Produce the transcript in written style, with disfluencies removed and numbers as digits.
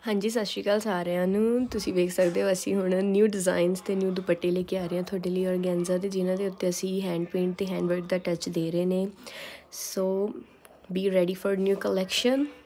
ਹਾਂਜੀ ਸਤਿ ਸ਼੍ਰੀ ਅਕਾਲ ਸਾਰਿਆਂ ਨੂੰ। ਤੁਸੀਂ ਵੇਖ ਸਕਦੇ ਹੋ ਅਸੀਂ ਹੁਣ ਨਿਊ ਡਿਜ਼ਾਈਨਸ ਤੇ ਨਿਊ ਦੁਪੱਟੇ ਲੈ ਕੇ ਆ ਰਹੇ ਹਾਂ ਤੁਹਾਡੇ ਲਈ ਔਰਗੈਂਜ਼ਾ ਦੇ, ਜਿਨ੍ਹਾਂ ਦੇ ਉੱਤੇ ਅਸੀਂ ਹੈਂਡ ਪੇਂਟ ਤੇ ਹੈਂਡ ਵਰਕ ਦਾ ਟੱਚ ਦੇ ਰਹੇ ਨੇ। So be ready for new collection.